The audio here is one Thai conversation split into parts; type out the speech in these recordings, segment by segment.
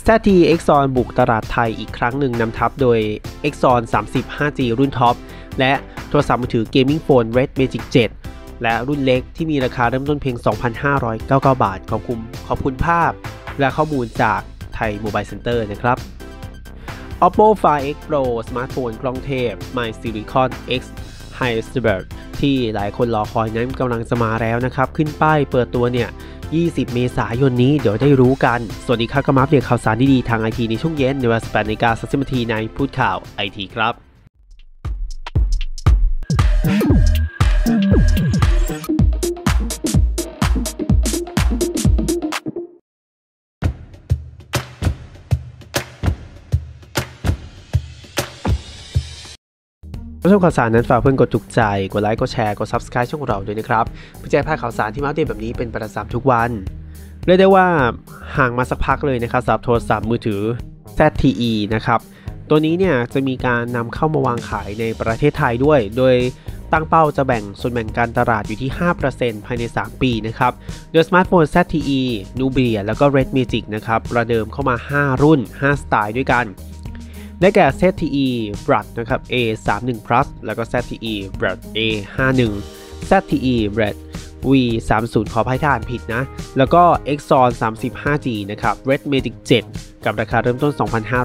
ZTE Exon บุกตลาดไทยอีกครั้งหนึ่งนำทัพโดย Exon 30 5G รุ่นท็อปและโทรศัพท์มือถือ Gaming Phone Red Magic 7 และรุ่นเล็กที่มีราคาเริ่มต้นเพียง 2,599 บาทขอบคุณภาพและข้อมูลจากไทย Mobile Center นะครับ Oppo Find X Pro สมาร์ทโฟนกล้องเทพ My Silicon X Hyper ที่หลายคนรอคอยนั้นกำลังจะมาแล้วนะครับขึ้นป้ายเปิดตัวเนี่ย20 เมษายนนี้เดี๋ยวได้รู้กันสวัสดีครับก็มาอัปเดตข่าวสารดีๆทางไอทีในช่วงเย็นในเวลา 18:30 น.ในพูดข่าวไอทีครับผู้ชมข่าวสารนั้นฝากเพื่อนกดถูกใจกดไลค์กดแชร์กด Subscribe ช่องเราด้วยนะครับเพื่อแจ้งข่าวสารที่มาอัปเดตแบบนี้เป็นประจำทุกวันเรียกได้ว่าห่างมาสักพักเลยนะครับสำหรับโทรศัพท์มือถือ ZTE นะครับตัวนี้เนี่ยจะมีการนำเข้ามาวางขายในประเทศไทยด้วยโดยตั้งเป้าจะแบ่งส่วนแบ่งการตลาดอยู่ที่ 5% ภายใน 3 ปีนะครับโดยสมาร์ทโฟน ZTE Nubia แล้วก็ Red Magic นะครับประเดิมเข้ามา5รุ่น5สไตล์ด้วยกันได้แก่ ZTE Brad นะครับ A31 Plus แล้วก็ ZTE Brad A51 ZTE Brad V30 ขออภัยถ้าอ่านผิดนะแล้วก็ Exon 30 5G นะครับ Red Magic 7 กับราคาเริ่มต้น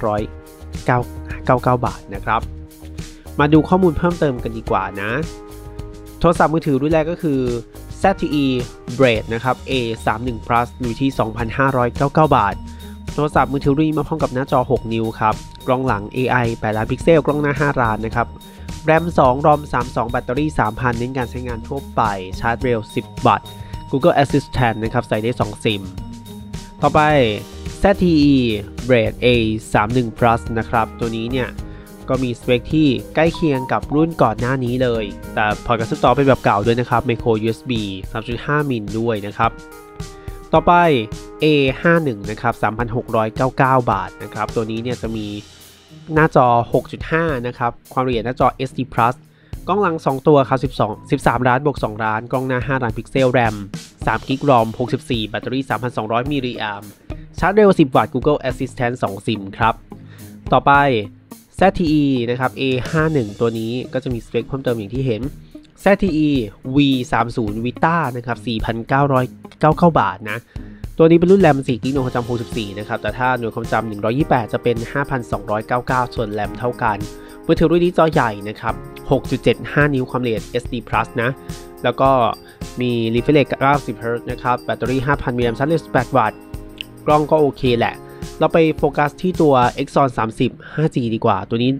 2,599 บาทนะครับมาดูข้อมูลเพิ่มเติมกันดีกว่านะโทรศัพท์มือถือรุ่นแรกก็คือ ZTE Brad นะครับ A31 Plus อยู่ที่ 2,599 บาทโทรศัพท์มือถือรุ่นนี้มาพร้อมกับหน้าจอ 6 นิ้วครับกล้องหลัง AI 8 ล้านพิกเซลกล้องหน้า 5 ล้านนะครับแรม 2 ROM 32 แบตเตอรี่ 3,000 เน้นการใช้งานทั่วไปชาร์จเร็ว 10 วัตต์ Google Assistant นะครับใส่ได้ 2 ซิมต่อไป ZTE Brad A31 Plus นะครับตัวนี้เนี่ยก็มีสเปคที่ใกล้เคียงกับรุ่นก่อนหน้านี้เลยแต่พอร์ตการเชื่อมต่อเป็นแบบเก่าด้วยนะครับ Micro USB 3.5 มิลด้วยนะครับต่อไป A51 นะครับ 3,699 บาทนะครับตัวนี้เนี่ยจะมีหน้าจอ 6.5 นะครับความละเอียดหน้าจอ SD Plus กล้องหลัง2ตัวครับ13 ล้านบวก 2 ล้านกล้องหน้า 5 ล้านพิกเซลแรม3 กิก ROM 64 แบตเตอรี่ 3,200 มิลลิแอมป์ชาร์จเร็ว 10 วัตต์ Google Assistant 2 ซิมครับต่อไป ZTE นะครับ A51 ตัวนี้ก็จะมีสเปคเพิ่มเติมอย่างที่เห็น ZTE V30 Vita นะครับ 4,999 บาทนะตัวนี้เป็นรุ่นแรม4 กิกหน่วยความจำ64นะครับแต่ถ้าหน่วยความจำ128จะเป็น 5,299 ส่วนแรมเท่ากันมือถือรุ่นนี้จอใหญ่นะครับ 6.75 นิ้วความละเอียด SD Plus นะแล้วก็มี refresh rate 90 Hz นะครับแบตเตอรี่ 5,000 มิลลิแอมป์ชาร์จเร็ว 18 วัตต์กล้องก็โอเคแหละเราไปโฟกัสที่ตัว Exon 30 5G ดีกว่าตัวนี้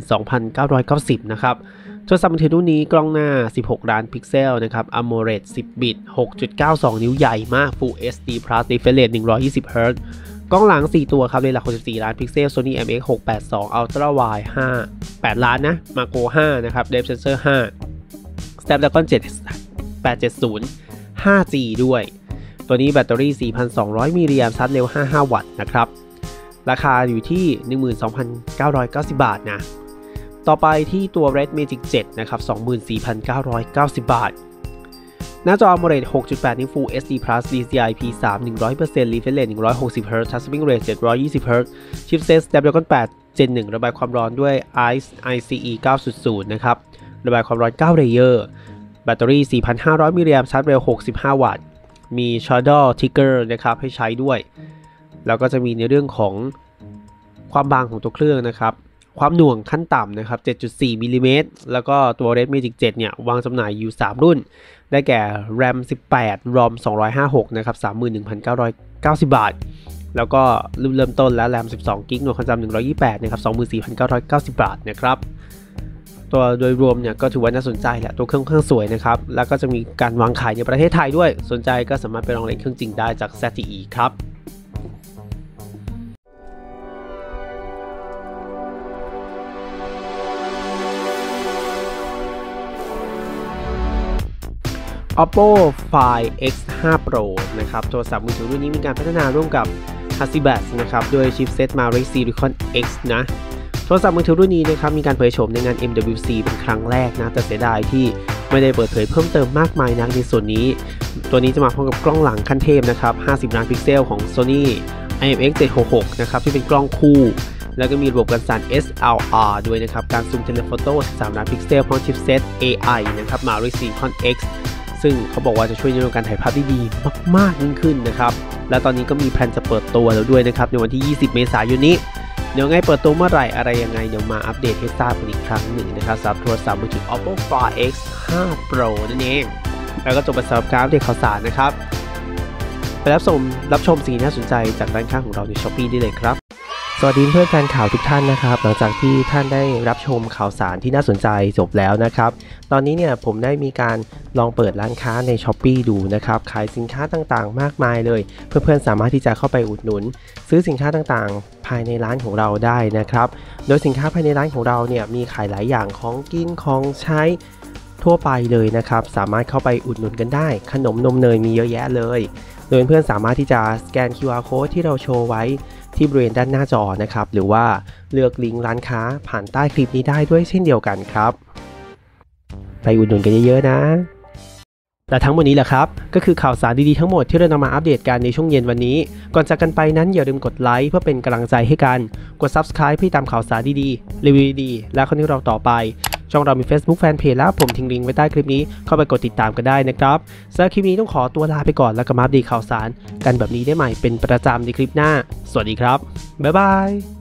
12,990 นะครับโทรศัพท์มือถือรุ่นนี้กล้องหน้า 16 ล้านพิกเซลนะครับ AMOLED 10 บิต 6.92 นิ้วใหญ่มาก Full HD Plus refresh rate 120 Hz กล้องหลัง 4 ตัวครับเลนส์หลัก 64 ล้านพิกเซล Sony IMX682 Ultra Wide 8 ล้านนะ Macro 5 นะครับ Depth Sensor 5 Snapdragon 870 5G ด้วยตัวนี้แบตเตอรี่ 4,200 มิลลิแอมป์ชาร์จเร็ว 55 วัตต์นะครับราคาอยู่ที่ 12,990 บาทนะต่อไปที่ตัว Red Magic 7 นะครับ 24,990 บาทหน้าจอ AMOLED 6.8 นิ้ว Full HD Plus DCI P3 100% refresh rate 160 Hz Touchscreen rate 720 Hz Chipset Snapdragon 8 Gen 1 ระบายความร้อนด้วย ICE 9.0 นะครับระบายความร้อน9 Layer แบตเตอรี่ 4,500 มิลลิแอมป์ชาร์จเร็ว 65 วัตต์มี Shadow Trigger นะครับให้ใช้ด้วยแล้วก็จะมีในเรื่องของความบางของตัวเครื่องนะครับความหน่วงขั้นต่ำนะครับ 7.4 มิลลิเมตรแล้วก็ตัว Red Magic 7 เนี่ยวางจำหน่ายอยู่ 3 รุ่นได้แก่ RAM 18 ROM 256 นะครับ 31,990 บาทแล้วก็รุ่นเริ่มต้นและ RAM 12 กิกหน่วยความจำ128 นะครับ 24,990 บาทนะครับตัวโดยรวมเนี่ยก็ถือว่าน่าสนใจแหละตัวเครื่องสวยนะครับแล้วก็จะมีการวางขายในประเทศไทยด้วยสนใจก็สามารถไปลองเล่นเครื่องจริงได้จาก ZTE ครับOppo Find X5 Pro นะครับโทรศัพท์มือถือรุ่นนี้มีการพัฒนาร่วมกับ Hasibas นะครับโดยชิปเซต Mari Silicon X นะโทรศัพท์มือถือรุ่นนี้นะครับมีการเผยโฉมในงาน MWC เป็นครั้งแรกนะแต่เสียดายที่ไม่ได้เปิดเผยเพิ่มเติมมากมายนักในส่วนนี้ตัวนี้จะมาพร้อมกับกล้องหลังขั้นเทพนะครับ50 ล้านพิกเซลของ Sony IMX 766นะครับที่เป็นกล้องคู่แล้วก็มีระบบการสั่น SLR ด้วยนะครับการซูมเทเลโฟโต้13ล้านพิกเซลพร้อมชิปเซต AI นะครับมาด้วย Recon X ซึ่งเขาบอกว่าจะช่วยในเรื่องการถ่ายภาพได้ดีมากๆยิ่งขึ้นนะครับและตอนนี้ก็มีแผนจะเปิดตัวแล้วด้วยนะครับในวันที่20เมษายนนี้เดี๋ยวไงเปิดตัวเมื่อไหร่อะไรยังไงเดี๋ยวมาอัปเดตให้ทราบกันอีกครั้งหนึ่งนะครับสำหรับโทรศัพท์มือถือ Oppo Find X 5 Pro นั่นเองแล้วก็จบไปสำหรับการอัปเดตข่าวสารนะครับไปรับชมสิ่งที่น่าสนใจจากด้านข้างของเราใน Shopee ได้เลยครับสวัสดีเพื่อนแฟนข่าวทุกท่านนะครับหลังจากที่ท่านได้รับชมข่าวสารที่น่าสนใจจบแล้วนะครับตอนนี้เนี่ยผมได้มีการลองเปิดร้านค้าใน Shopee ดูนะครับขายสินค้าต่างๆมากมายเลยเพื่อนๆสามารถที่จะเข้าไปอุดหนุนซื้อสินค้าต่างๆภายในร้านของเราได้นะครับโดยสินค้าภายในร้านของเราเนี่ยมีขายหลายอย่างของกินของใช้ทั่วไปเลยนะครับสามารถเข้าไปอุดหนุนกันได้ขนมนมเนยมีเยอะแยะเลยโดยเพื่อนๆสามารถที่จะสแกน QR Code ที่เราโชว์ไว้ที่บริเวณด้านหน้าจอนะครับหรือว่าเลือกลิงก์ร้านค้าผ่านใต้คลิปนี้ได้ด้วยเช่นเดียวกันครับไปอุดหนุนกันเยอะๆนะและทั้งหมดนี้แหละครับก็คือข่าวสารดีๆทั้งหมดที่เรานำมาอัปเดตกันในช่วงเย็นวันนี้ก่อนจากกันไปนั้นอย่าลืมกดไลค์เพื่อเป็นกำลังใจให้กันกด Subscribe เพื่อตามข่าวสารดีๆรีวิวดีๆและคอนเทนต์เราต่อไปช่องเรามี Facebook Fanpage แล้วผมทิ้งลิงก์ไว้ใต้คลิปนี้เข้าไปกดติดตามกันได้นะครับสำหรับคลิปนี้ต้องขอตัวลาไปก่อนแล้วก็มาอัปเดตข่าวสารกันแบบนี้ได้ใหม่เป็นประจำในคลิปหน้าสวัสดีครับบ๊ายบาย